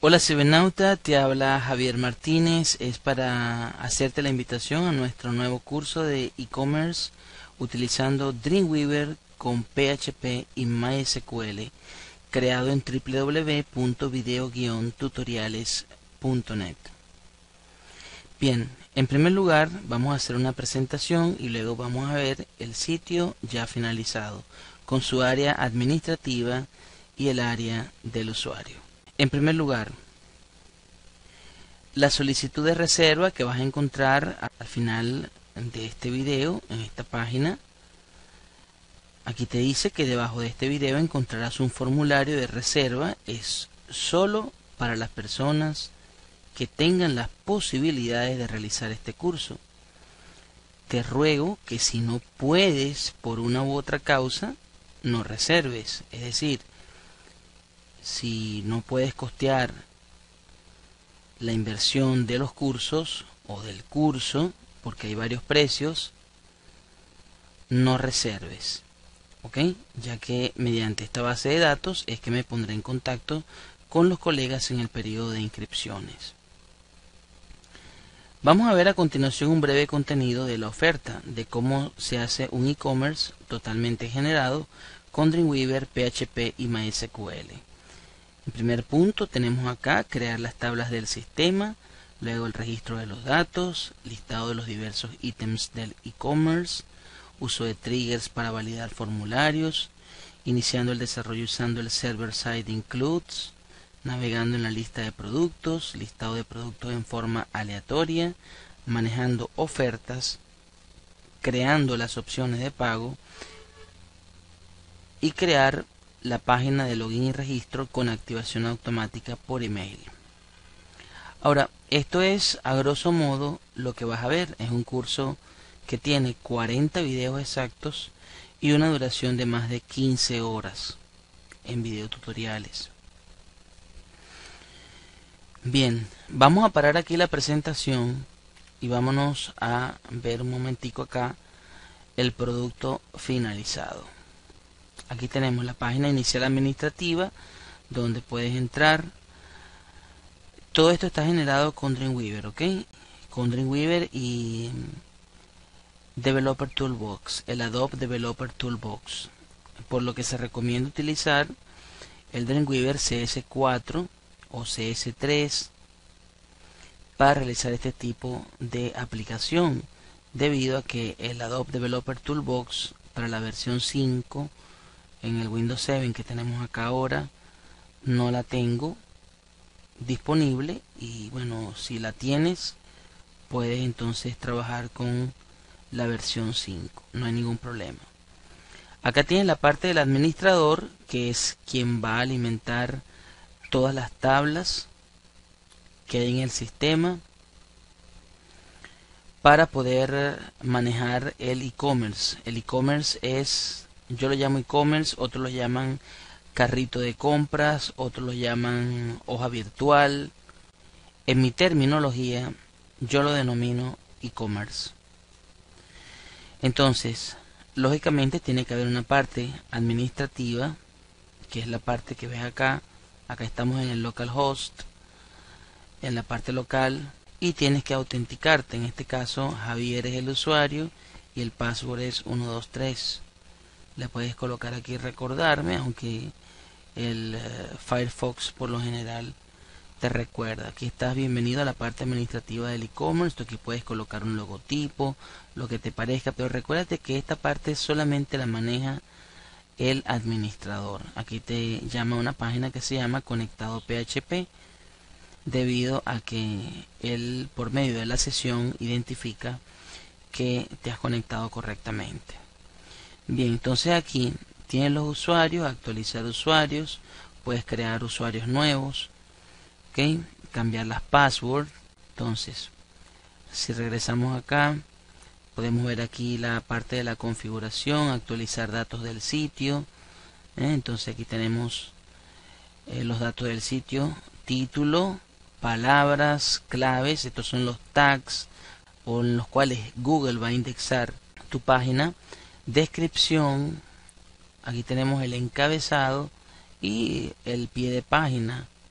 Hola cibernauta, te habla Javier Martínez. Es para hacerte la invitación a nuestro nuevo curso de e-commerce utilizando Dreamweaver con PHP y MySQL, creado en www.video-tutoriales.net. Bien, en primer lugar vamos a hacer una presentación y luego vamos a ver el sitio ya finalizado con su área administrativa y el área del usuario. En primer lugar, la solicitud de reserva que vas a encontrar al final de este video en esta página. Aquí te dice que debajo de este video encontrarás un formulario de reserva. Es solo para las personas que tengan las posibilidades de realizar este curso. Te ruego que si no puedes por una u otra causa, no reserves. Es decir, si no puedes costear la inversión de los cursos o del curso, porque hay varios precios, no reserves, ¿ok? Ya que mediante esta base de datos es que me pondré en contacto con los colegas en el periodo de inscripciones. Vamos a ver a continuación un breve contenido de la oferta de cómo se hace un e-commerce totalmente generado con Dreamweaver, PHP y MySQL. En primer punto tenemos acá crear las tablas del sistema, luego el registro de los datos, listado de los diversos ítems del e-commerce, uso de triggers para validar formularios, iniciando el desarrollo usando el server-side includes, navegando en la lista de productos, listado de productos en forma aleatoria, manejando ofertas, creando las opciones de pago y crear la página de login y registro con activación automática por email. Ahora, esto es a grosso modo lo que vas a ver. Es un curso que tiene 40 videos exactos y una duración de más de 15 horas en videotutoriales. Bien, vamos a parar aquí la presentación y vámonos a ver un momentico acá el producto finalizado. Aquí tenemos la página inicial administrativa donde puedes entrar. Todo esto está generado con Dreamweaver, ¿ok? Con Dreamweaver y Developer Toolbox, el Adobe Developer Toolbox. Por lo que se recomienda utilizar el Dreamweaver CS4 o CS3 para realizar este tipo de aplicación, debido a que el Adobe Developer Toolbox para la versión 5 en el Windows 7 que tenemos acá ahora no la tengo disponible, y bueno, si la tienes puedes entonces trabajar con la versión 5, no hay ningún problema. Acá tienes la parte del administrador, que es quien va a alimentar todas las tablas que hay en el sistema para poder manejar el e-commerce. El e-commerce es, yo lo llamo e-commerce, otros lo llaman carrito de compras, otros lo llaman hoja virtual. En mi terminología yo lo denomino e-commerce. Entonces, lógicamente tiene que haber una parte administrativa, que es la parte que ves acá. Acá estamos en el localhost, en la parte local, y tienes que autenticarte. En este caso Javier es el usuario y el password es 123. Le puedes colocar aquí recordarme, aunque el Firefox por lo general te recuerda. Aquí estás, bienvenido a la parte administrativa del e-commerce. Aquí puedes colocar un logotipo, lo que te parezca, pero recuérdate que esta parte solamente la maneja el administrador. Aquí te llama una página que se llama conectado PHP, debido a que él por medio de la sesión identifica que te has conectado correctamente. Bien, entonces aquí tienes los usuarios, actualizar usuarios, puedes crear usuarios nuevos, ¿ok? Cambiar las passwords. Entonces, si regresamos acá, podemos ver aquí la parte de la configuración, actualizar datos del sitio. Entonces aquí tenemos los datos del sitio, título, palabras, claves. Estos son los tags con los cuales Google va a indexar tu página. Descripción, aquí tenemos el encabezado y el pie de página.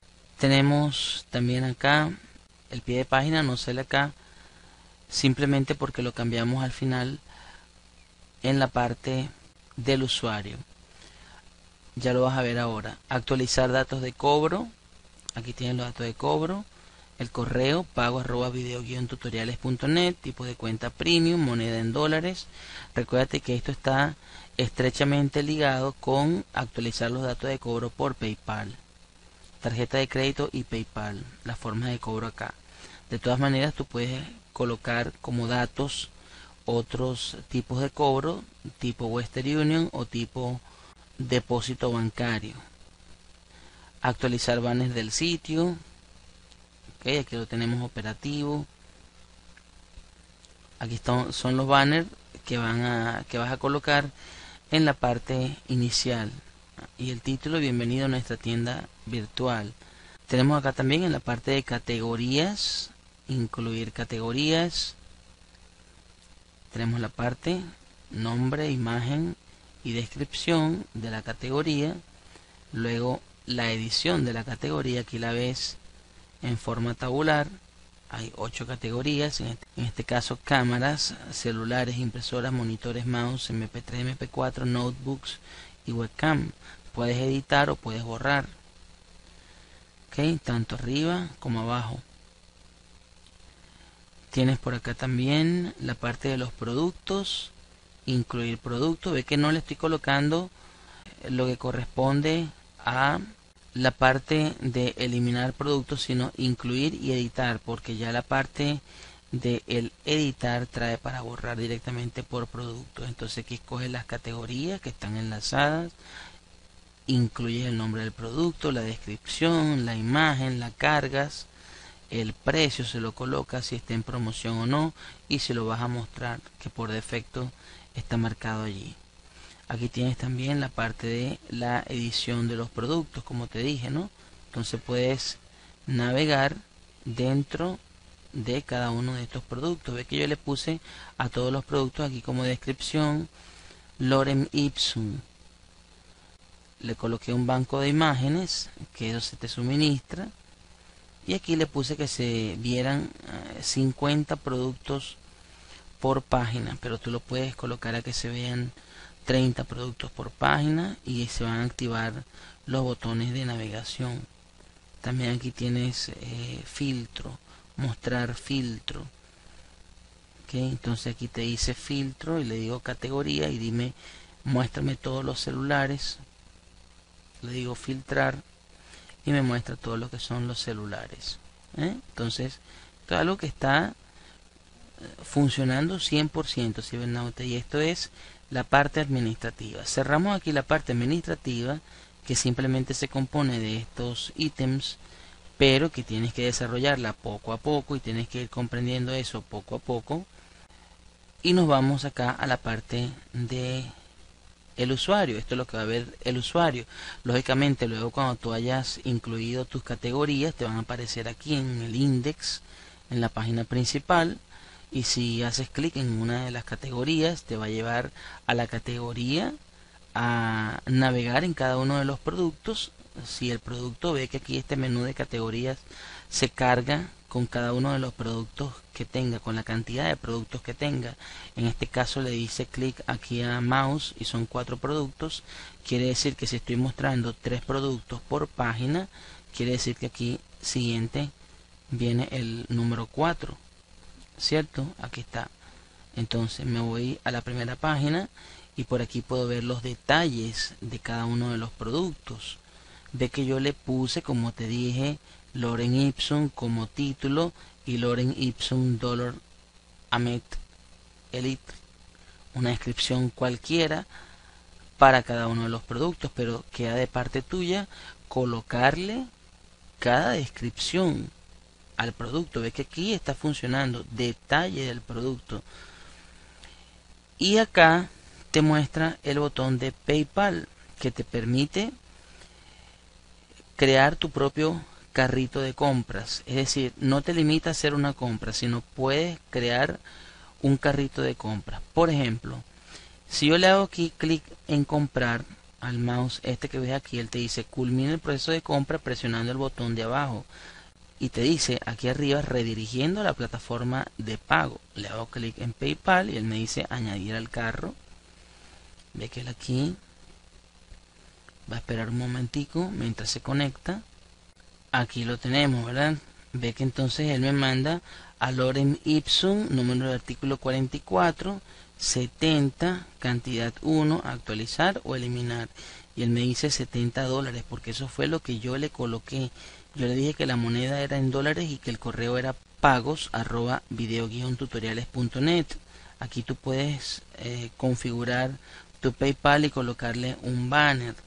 Tenemos también acá el pie de página, no sale acá simplemente porque lo cambiamos al final en la parte del usuario. Ya lo vas a ver ahora. Actualizar datos de cobro. Aquí tienen los datos de cobro. El correo pago@video-tutoriales.net, tipo de cuenta premium, moneda en dólares. Recuérdate que esto está estrechamente ligado con actualizar los datos de cobro por PayPal, tarjeta de crédito y PayPal, las formas de cobro acá. De todas maneras, tú puedes colocar como datos otros tipos de cobro, tipo Western Union o tipo depósito bancario. Actualizar banners del sitio. Okay, aquí lo tenemos operativo. Aquí son los banners que vas a colocar en la parte inicial. Y el título: bienvenido a nuestra tienda virtual. Tenemos acá también en la parte de categorías, incluir categorías. Tenemos la parte nombre, imagen y descripción de la categoría. Luego la edición de la categoría, aquí la ves en forma tabular. Hay 8 categorías, en este caso cámaras, celulares, impresoras, monitores, mouse, MP3, MP4, notebooks y webcam. Puedes editar o puedes borrar, ¿okay? Tanto arriba como abajo. Tienes por acá también la parte de los productos, incluir productos. Ve que no le estoy colocando lo que corresponde a la parte de eliminar productos, sino incluir y editar, porque ya la parte de el editar trae para borrar directamente por producto. Entonces aquí escoges las categorías que están enlazadas, incluyes el nombre del producto, la descripción, la imagen, la cargas, el precio se lo colocas, si está en promoción o no, y se lo vas a mostrar, que por defecto está marcado allí. Aquí tienes también la parte de la edición de los productos, como te dije, ¿no? Entonces puedes navegar dentro de cada uno de estos productos. Ve que yo le puse a todos los productos aquí como descripción Lorem Ipsum. Le coloqué un banco de imágenes que eso se te suministra. Y aquí le puse que se vieran 50 productos por página, pero tú lo puedes colocar a que se vean 30 productos por página y se van a activar los botones de navegación. También aquí tienes filtro, mostrar filtro. ¿Okay? Entonces aquí te dice filtro y le digo categoría y dime muéstrame todos los celulares. Le digo filtrar y me muestra todo lo que son los celulares. Entonces, todo algo que está funcionando 100%, cibernauta, y esto es la parte administrativa. Cerramos aquí la parte administrativa, que simplemente se compone de estos ítems, pero que tienes que desarrollarla poco a poco y tienes que ir comprendiendo eso poco a poco. Y nos vamos acá a la parte de el usuario. Esto es lo que va a ver el usuario. Lógicamente, luego cuando tú hayas incluido tus categorías, te van a aparecer aquí en el index, en la página principal. Y si haces clic en una de las categorías, te va a llevar a la categoría, a navegar en cada uno de los productos. Si el producto ve que aquí este menú de categorías se carga con cada uno de los productos que tenga, con la cantidad de productos que tenga. En este caso le dice clic aquí a mouse y son 4 productos. Quiere decir que si estoy mostrando 3 productos por página, quiere decir que aquí siguiente viene el número 4. ¿Cierto? Aquí está. Entonces me voy a la primera página y por aquí puedo ver los detalles de cada uno de los productos. Ve que yo le puse, como te dije, Lorem Ipsum como título y Lorem Ipsum $, Amet Elite, una descripción cualquiera para cada uno de los productos, pero queda de parte tuya colocarle cada descripción al producto. Ve que aquí está funcionando detalle del producto, y acá te muestra el botón de PayPal que te permite crear tu propio carrito de compras. Es decir, no te limita a hacer una compra, sino puedes crear un carrito de compras. Por ejemplo, si yo le hago aquí clic en comprar, al mouse este que ves aquí, él te dice culmina el proceso de compra presionando el botón de abajo y te dice aquí arriba redirigiendo a la plataforma de pago. Le hago clic en PayPal y él me dice añadir al carro. Ve que él aquí va a esperar un momentico mientras se conecta. Aquí lo tenemos, ¿verdad? Ve que entonces él me manda a Lorem Ipsum, número de artículo 44, 70, cantidad 1, actualizar o eliminar. Y él me dice $70, porque eso fue lo que yo le coloqué. Yo le dije que la moneda era en dólares y que el correo era pagos@video-tutoriales.net. Aquí tú puedes configurar tu PayPal y colocarle un banner.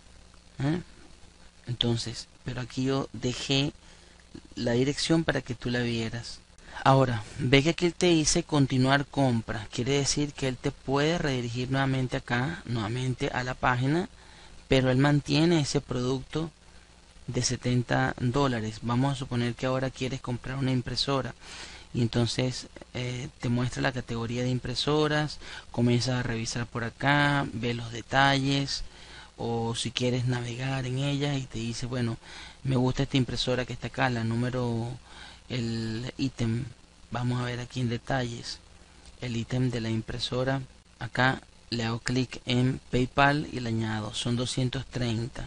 Entonces, pero aquí yo dejé la dirección para que tú la vieras. Ahora, ve que aquí él te dice continuar compra. Quiere decir que él te puede redirigir nuevamente acá, nuevamente a la página, pero él mantiene ese producto de $70. Vamos a suponer que ahora quieres comprar una impresora y entonces te muestra la categoría de impresoras, comienzas a revisar por acá, ve los detalles, o si quieres navegar en ella y te dice, bueno, me gusta esta impresora que está acá, la número, el ítem, vamos a ver aquí en detalles, el ítem de la impresora. Acá le hago clic en PayPal y le añado, son 230.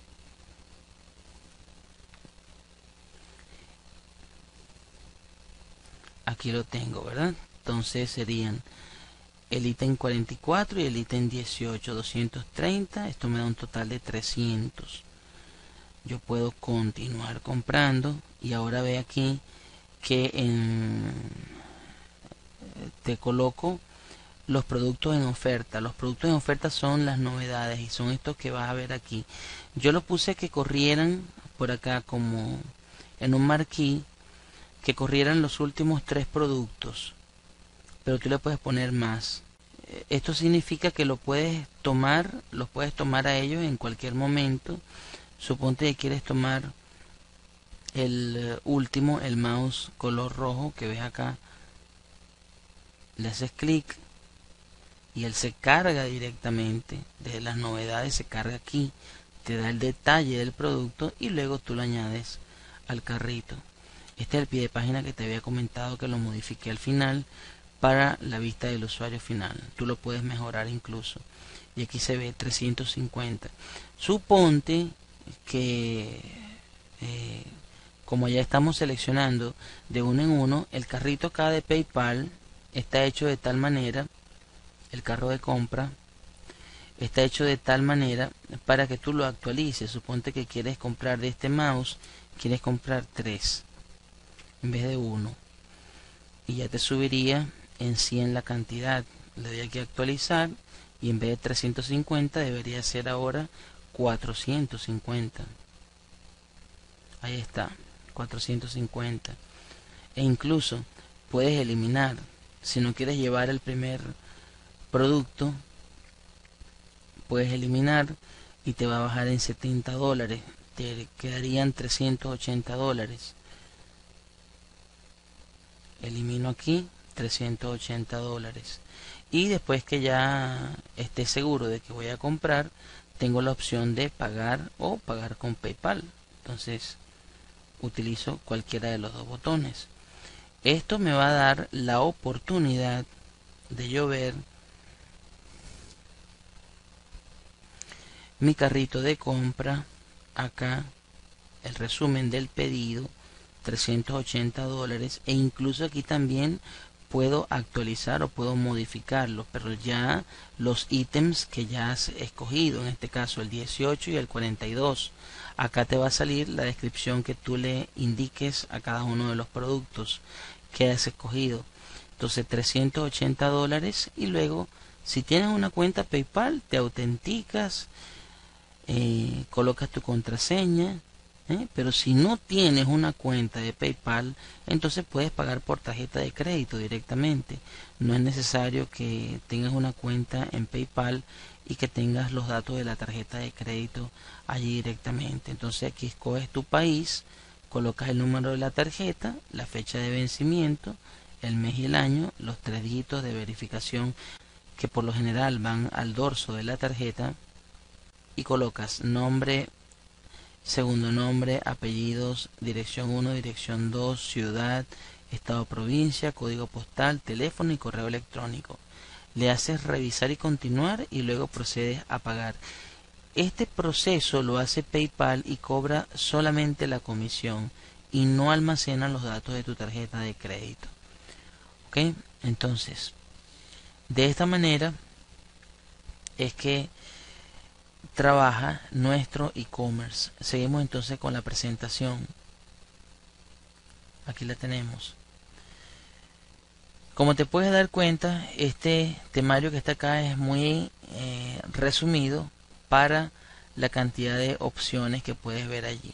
Aquí lo tengo, ¿verdad? Entonces serían el ítem 44 y el ítem 18, 230. Esto me da un total de 300. Yo puedo continuar comprando y ahora ve aquí que te coloco los productos en oferta. Los productos en oferta son las novedades y son estos que vas a ver aquí. Yo lo puse que corrieran por acá como en un marquí, que corrieran los últimos 3 productos, pero tú le puedes poner más. Esto significa que los puedes tomar a ellos en cualquier momento. Suponte que quieres tomar el último, el mouse color rojo que ves acá, le haces clic y él se carga directamente de las novedades, se carga aquí, te da el detalle del producto y luego tú lo añades al carrito. Este es el pie de página que te había comentado, que lo modifiqué al final para la vista del usuario final. Tú lo puedes mejorar incluso. Y aquí se ve 350. Suponte que como ya estamos seleccionando de uno en uno, el carrito acá de PayPal está hecho de tal manera, el carro de compra está hecho de tal manera para que tú lo actualices. Suponte que quieres comprar de este mouse, quieres comprar 3 en vez de 1 y ya te subiría en 100 la cantidad. Le doy aquí a actualizar y en vez de 350 debería ser ahora 450. Ahí está, 450. E incluso puedes eliminar, si no quieres llevar el primer producto, puedes eliminar y te va a bajar en $70. Te quedarían $380. Elimino aquí $380 y después que ya esté seguro de que voy a comprar, tengo la opción de pagar o pagar con PayPal. Entonces utilizo cualquiera de los dos botones. Esto me va a dar la oportunidad de yo ver mi carrito de compra acá, el resumen del pedido, $380, e incluso aquí también puedo actualizar o puedo modificarlo, pero ya los ítems que ya has escogido, en este caso el 18 y el 42, acá te va a salir la descripción que tú le indiques a cada uno de los productos que has escogido. Entonces $380 y luego si tienes una cuenta PayPal te autenticas, colocas tu contraseña. Pero si no tienes una cuenta de PayPal, entonces puedes pagar por tarjeta de crédito directamente. No es necesario que tengas una cuenta en PayPal y que tengas los datos de la tarjeta de crédito allí directamente. Entonces aquí escoges tu país, colocas el número de la tarjeta, la fecha de vencimiento, el mes y el año, los 3 dígitos de verificación que por lo general van al dorso de la tarjeta, y colocas nombre, segundo nombre, apellidos, dirección 1, dirección 2, ciudad, estado, provincia, código postal, teléfono y correo electrónico. Le haces revisar y continuar y luego procedes a pagar. Este proceso lo hace PayPal y cobra solamente la comisión y no almacena los datos de tu tarjeta de crédito. ¿Ok? Entonces, de esta manera es que trabaja nuestro e-commerce. Seguimos entonces con la presentación. Aquí la tenemos. Como te puedes dar cuenta, este temario que está acá es muy resumido para la cantidad de opciones que puedes ver allí.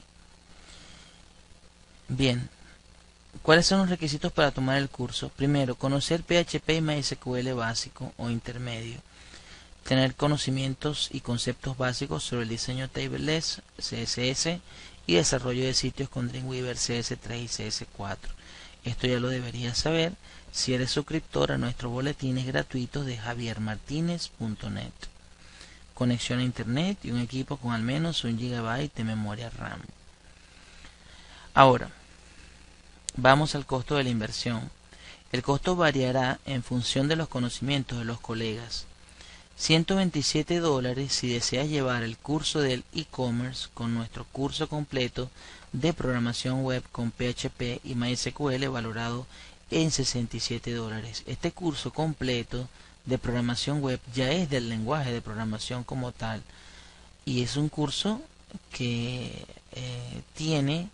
Bien, ¿cuáles son los requisitos para tomar el curso? Primero, conocer PHP y MySQL básico o intermedio. Tener conocimientos y conceptos básicos sobre el diseño tableless, CSS y desarrollo de sitios con Dreamweaver CS3 y CS4. Esto ya lo deberías saber si eres suscriptor a nuestros boletines gratuitos de javiermartinez.net. Conexión a internet y un equipo con al menos 1 GB de memoria RAM. Ahora, vamos al costo de la inversión. El costo variará en función de los conocimientos de los colegas. $127 si deseas llevar el curso del e-commerce con nuestro curso completo de programación web con PHP y MySQL valorado en $67. Este curso completo de programación web ya es del lenguaje de programación como tal y es un curso que tiene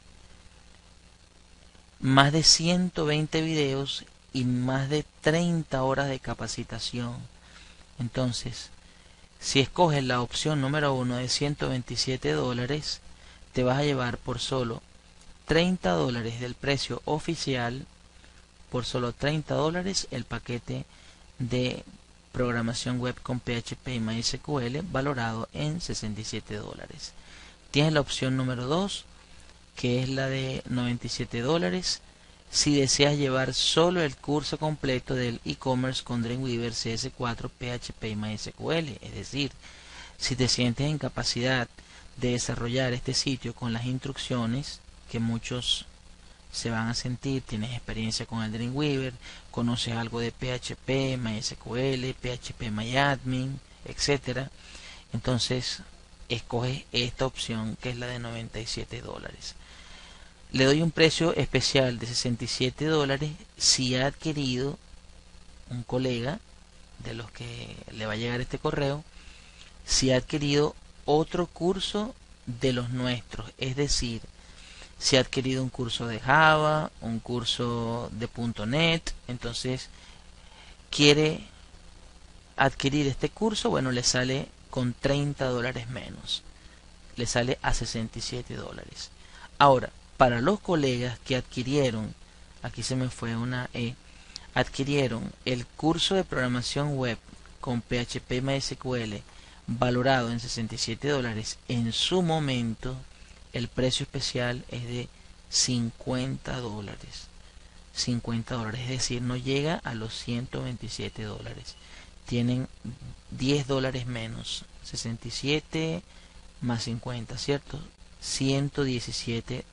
más de 120 videos y más de 30 horas de capacitación. Entonces, si escoges la opción número 1 de $127, te vas a llevar por solo $30 del precio oficial, por solo $30 el paquete de programación web con PHP y MySQL valorado en $67. Tienes la opción número 2, que es la de $97. Si deseas llevar solo el curso completo del e-commerce con Dreamweaver, CS4, PHP y MySQL, es decir, si te sientes en capacidad de desarrollar este sitio con las instrucciones que muchos se van a sentir, tienes experiencia con el Dreamweaver, conoces algo de PHP, MySQL, PHP-MyAdmin, etc. Entonces, escoges esta opción que es la de $97. Le doy un precio especial de $67 si ha adquirido un colega de los que le va a llegar este correo, si ha adquirido otro curso de los nuestros, es decir, si ha adquirido un curso de Java, un curso de .NET, entonces quiere adquirir este curso, bueno, le sale con $30 menos, le sale a $67. Ahora, para los colegas que adquirieron, aquí se me fue una E, adquirieron el curso de programación web con PHP y MySQL valorado en $67, en su momento el precio especial es de $50. $50, es decir, no llega a los $127. Tienen $10 menos, 67 más 50, ¿cierto? $117.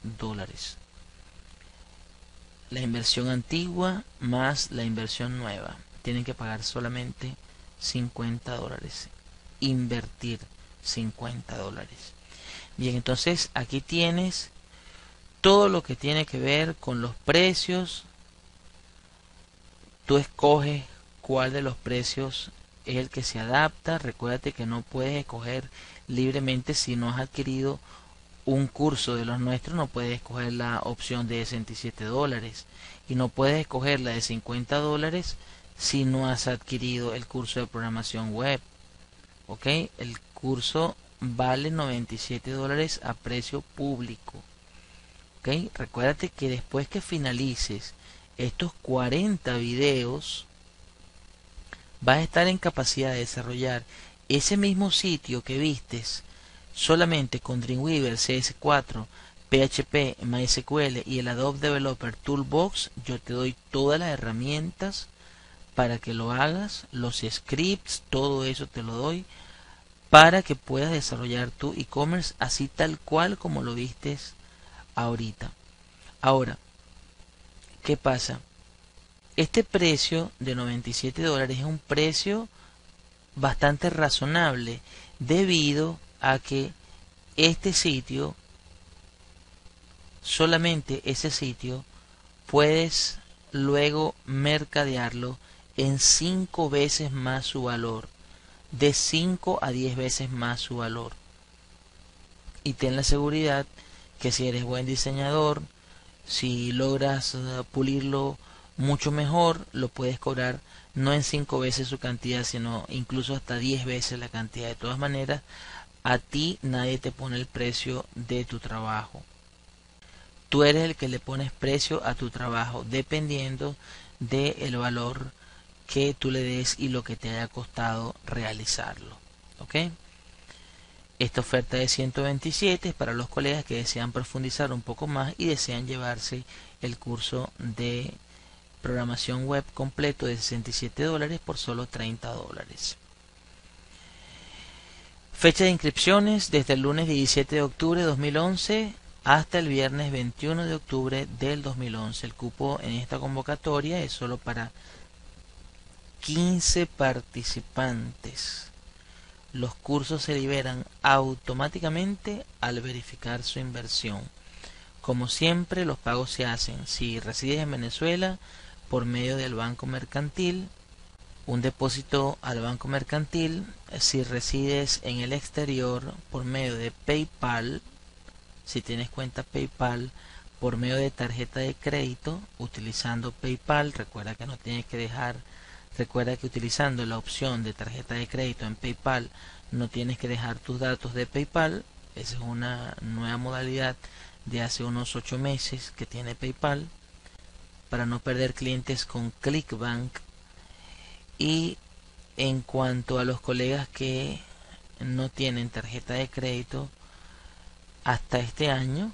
La inversión antigua más la inversión nueva. Tienen que pagar solamente $50. Invertir $50. Bien, entonces aquí tienes todo lo que tiene que ver con los precios. Tú escoges cuál de los precios es el que se adapta. Recuérdate que no puedes escoger libremente si no has adquirido un curso de los nuestros. No puedes escoger la opción de $67 y no puedes escoger la de $50 si no has adquirido el curso de programación web. Ok, el curso vale $97 a precio público. Ok, recuérdate que después que finalices estos 40 videos vas a estar en capacidad de desarrollar ese mismo sitio que vistes solamente con Dreamweaver, CS4, PHP, MySQL y el Adobe Developer Toolbox. Yo te doy todas las herramientas para que lo hagas, los scripts, todo eso te lo doy para que puedas desarrollar tu e-commerce así tal cual como lo vistes ahorita. Ahora, ¿qué pasa? Este precio de $97 es un precio bastante razonable debido a que este sitio, solamente ese sitio, puedes luego mercadearlo en 5 veces más su valor, de 5 a 10 veces más su valor. Y ten la seguridad que si eres buen diseñador, si logras pulirlo mucho mejor, lo puedes cobrar no en 5 veces su cantidad, sino incluso hasta 10 veces la cantidad. De todas maneras, a ti nadie te pone el precio de tu trabajo. Tú eres el que le pones precio a tu trabajo, dependiendo del valor que tú le des y lo que te haya costado realizarlo. ¿Ok? Esta oferta de 127 es para los colegas que desean profundizar un poco más y desean llevarse el curso de programación web completo de $67 por solo $30. Fecha de inscripciones desde el lunes 17 de octubre de 2011 hasta el viernes 21 de octubre del 2011. El cupo en esta convocatoria es solo para 15 participantes. Los cursos se liberan automáticamente al verificar su inversión. Como siempre, los pagos se hacen si resides en Venezuela por medio del Banco Mercantil, un depósito al Banco Mercantil; si resides en el exterior por medio de PayPal, si tienes cuenta PayPal, por medio de tarjeta de crédito utilizando PayPal. Recuerda que utilizando la opción de tarjeta de crédito en PayPal no tienes que dejar tus datos de PayPal. Esa es una nueva modalidad de hace unos 8 meses que tiene PayPal para no perder clientes con Clickbank. Y en cuanto a los colegas que no tienen tarjeta de crédito, hasta este año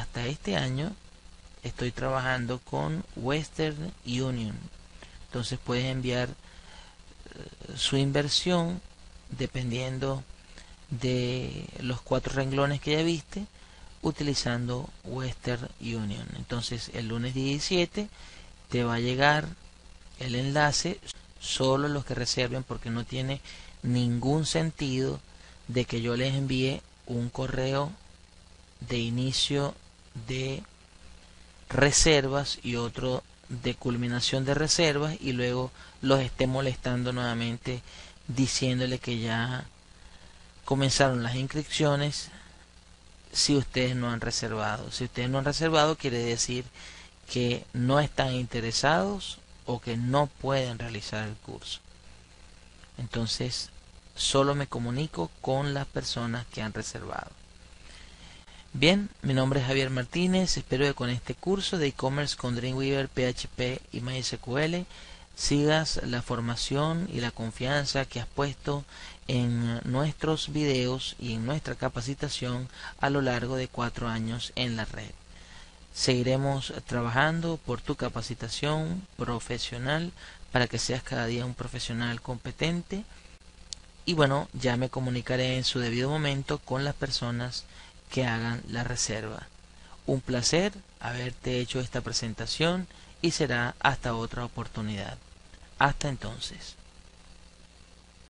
estoy trabajando con Western Union. Entonces puedes enviar su inversión dependiendo de los 4 renglones que ya viste utilizando Western Union. Entonces el lunes 17 te va a llegar el enlace. Solo los que reserven, porque no tiene ningún sentido de que yo les envíe un correo de inicio de reservas y otro de culminación de reservas y luego los esté molestando nuevamente diciéndole que ya comenzaron las inscripciones si ustedes no han reservado. Si ustedes no han reservado, quiere decir que no están interesados o que no pueden realizar el curso. Entonces solo me comunico con las personas que han reservado. Bien, mi nombre es Javier Martínez. Espero que con este curso de e-commerce con Dreamweaver, PHP y MySQL sigas la formación y la confianza que has puesto en nuestros videos y en nuestra capacitación a lo largo de 4 años en la red. Seguiremos trabajando por tu capacitación profesional para que seas cada día un profesional competente. Y bueno, ya me comunicaré en su debido momento con las personas que hagan la reserva. Un placer haberte hecho esta presentación y será hasta otra oportunidad. Hasta entonces.